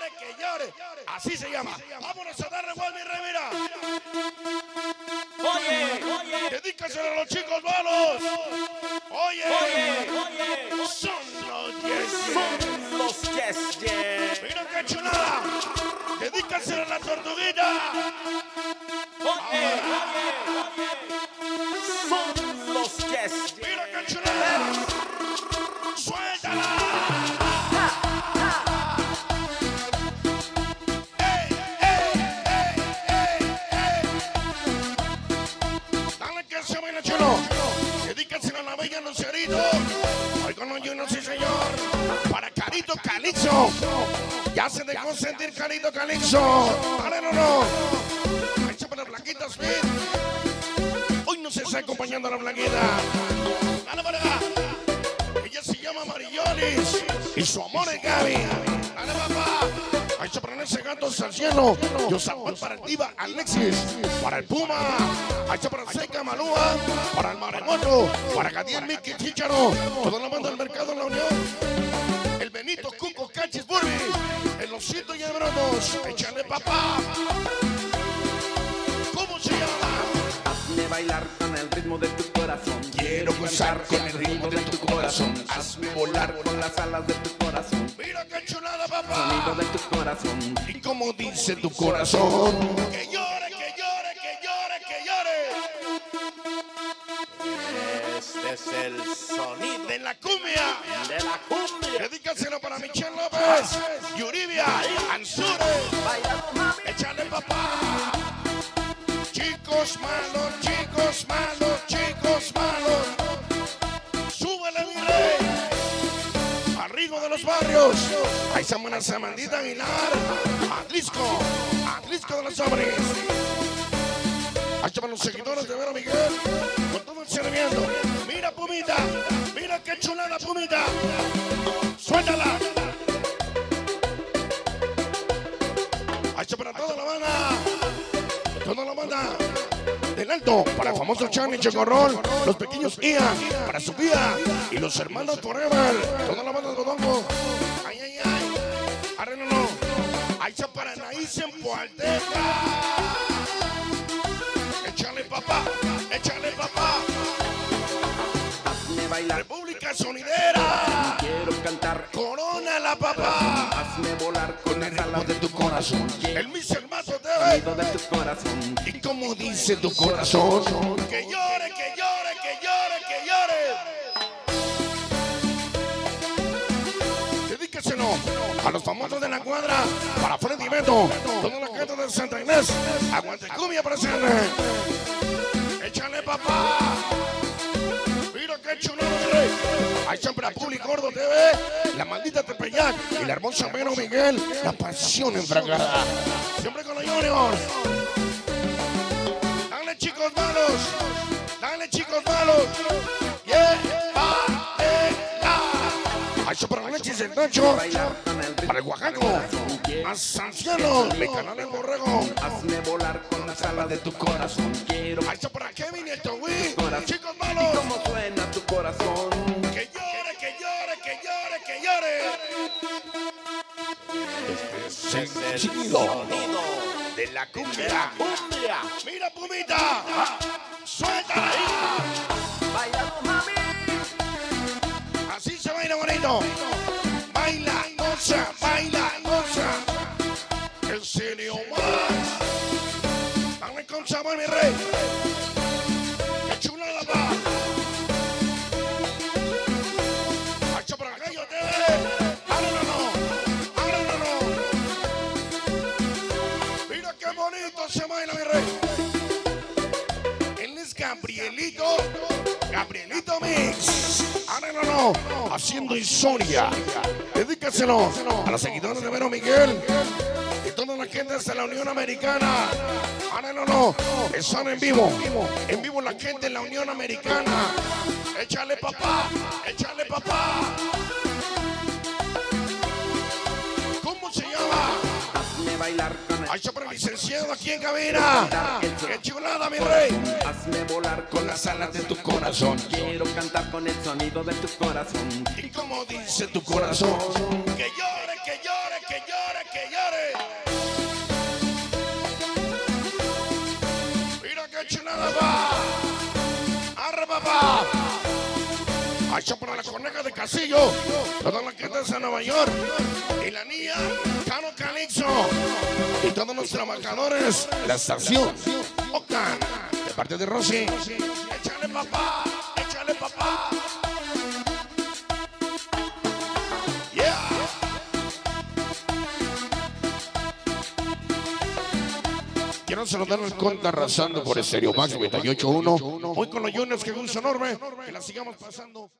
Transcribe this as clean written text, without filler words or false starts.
que llore. Así se llama. Vámonos a darle igual, mi rey, mira. Oye, Dedícaselo a los chicos malos. Oye, son los yes. Mira qué chulada. Dedícaselo a la tortuguita. son los yes. Mira qué chulada. Suéltala. Dale que se baila chulo. Dedícaselo a la bella Lucerito. Hoy con los yunos, sí señor. Para Carito Calixto. Ya se dejó sentir Carito Calixto. Dale, no. Ahí se para Blanquita Smith. Hoy no se está acompañando a la Blanquita. Dale para acá. Ella se llama Marillonis. Y su amor es Gaby. Dale, papá. Ahí se para ese gato al cielo. Yo salvo para el Diva Alexis. Para el Puma. Ahí se para Seca Malúa. Para el Maremoto. Para Gadiel Mickey Chicharo. Toda la banda del mercado en la Unión. El Benito Cuco Cachis Burby. El Osito y el Brotos. Échale, papá. ¿Cómo se llama? Hazme bailar con el ritmo de tu corazón. Quiero gozar con el ritmo de tu corazón. Hazme volar con las alas de tu corazón. Mira qué chulada, Sonido papá. de tu corazón. Y como dice tu corazón. Que llore, que llore, que llore, que llore. Este es el sonido De la cumbia. de la cumbia. Dedícaselo para Michelle López. Yuribia. Ansure. Bailando, mami. Échale, papá. Chicos malos, chicos malos, chicos malos. Súbele, mi rey. Al ritmo de los barrios. Ahí se llama Samantita Aguilar. Atlisco de los hombres. Ahí estaban los seguidores de Vero Miguel. Con todo el serviendo. Mira, Pumita. Mira qué chulada, Pumita. Suéltala. Ahí está para toda la banda. Toda la banda del Alto, para el famoso Charlie Chocorrol, los pequeños Ian, para su vida, y los hermanos Forever, toda la banda de Bodongo. Ay, ay, ay, arréglalo. Ahí está para Anaís en Pualteca. Échale, papá, échale, papá. Hazme bailar. República Sonidera, Quiero cantar. Corona la papá. Hazme volar con las alas de tu corazón. Quiero El Mr. Mato TV. sonido de tu corazón. Y como dice tu corazón, que llore, que llore, que llore, que llore. Dedíqueselo a los famosos de la cuadra, para Freddy Beto, toda la gente de Santa Inés, aguante cumbia presente. Échale, papá. Mira qué chulo, rey. Ahí siempre a Publi Gordo TV, la maldita Tepeyac y la hermosa Vero Miguel, la pasión enfragada. Siempre con los Juniors. Dale, chicos malos. Dale, chicos malos. Yeah, ahí está para Alexis el Nacho. Bailar con el ritmo Para el de tu Oaxaco. corazón. Quiero A Sanciano, mi canal El Borrego. hazme volar con las alas de tu corazón. Quiero Ahí está para Kevin y el Togui. corazón. Chicos Y malos. cómo suena tu corazón. Que llore, que llore, que llore, que llore. Este es el sonido de la cumbia. Cumbia. Mira, Pumita. Suéltala. Bailando, mami. Así se baila bonito. Baila, goza, baila, goza. En serio más. Dale con sabor, mi rey. Qué chulada, va. Hacha para Gallo TV. Ábrelo. Mira qué bonito se baila, mi rey. Él es Gabrielito. Gabrielito Mix. Ábrelo, haciendo historia. Dedícaselo a los seguidores de Vero Miguel y toda la gente de la Unión Americana. Ábrelo, están en vivo. En vivo la gente de la Unión Americana. Échale, papá. Échale, papá. ¿Cómo se llama? Hazme bailar con el Ahí está para el licenciado aquí en cabina. ¡Qué chulada, mi rey! hazme volar Con las alas de tu corazón. Quiero cantar con el sonido de tu corazón. Y como dice tu corazón, que llore, que llore, que llore, que llore. Mira qué chulada va. Arre, papá. Hacha para la coneja de Casillo. Toda la gente de Nueva York. Y la niña Cano Calixto. Y todos los trabajadores de la estación Ocan. De parte de Rosy. Échale, papá. Échale, papá. Yeah. Quiero saludar al Conta arrasando por Estéreo Max 98.1. Hoy con los Juniors, que gusto enorme. Que la sigamos pasando.